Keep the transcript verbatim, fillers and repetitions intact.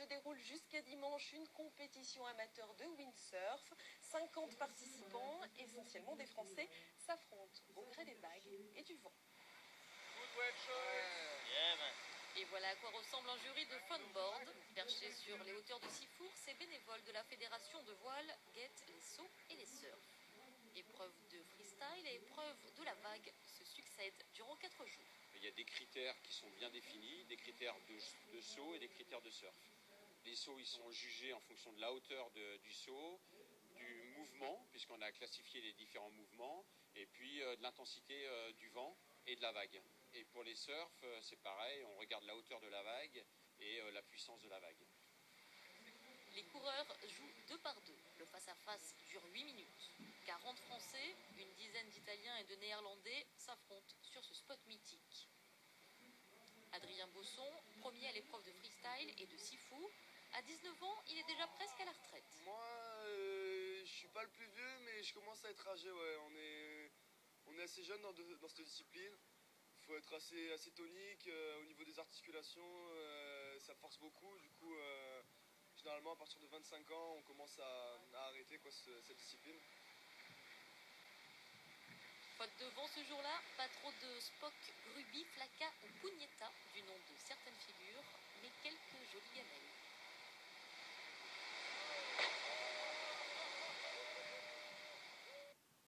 déroule jusqu'à dimanche une compétition amateur de windsurf. cinquante participants, essentiellement des Français, s'affrontent au gré des vagues et du vent. Et voilà à quoi ressemble un jury de funboard. Perché sur les hauteurs de Sifour, ces bénévoles de la fédération de voile guettent les sauts et les surfs. Épreuve de freestyle et épreuve de la vague se succèdent durant quatre jours. Il y a des critères qui sont bien définis, des critères de, de saut et des critères de surf. Les sauts, ils sont jugés en fonction de la hauteur de, du saut, du mouvement, puisqu'on a classifié les différents mouvements, et puis euh, de l'intensité euh, du vent et de la vague. Et pour les surfs, euh, c'est pareil, on regarde la hauteur de la vague et euh, la puissance de la vague. Les coureurs jouent deux par deux. Le face-à-face dure huit minutes. quarante Français, une dizaine d'Italiens et de Néerlandais s'affrontent sur ce spot mythique. Adrien Bosson, premier à l'épreuve de freestyle et de Sifour. À dix-neuf ans, il est déjà presque à la retraite. Moi, euh, je suis pas le plus vieux, mais je commence à être âgé. Ouais. On est, on est assez jeune dans, de, dans cette discipline. Il faut être assez, assez tonique. Euh, au niveau des articulations, euh, ça force beaucoup. Du coup, euh, généralement, à partir de vingt-cinq ans, on commence à, à arrêter quoi, ce, cette discipline. Faute de vent ce jour-là, pas trop de Spock, Gruby, Flaca ou Pugnetta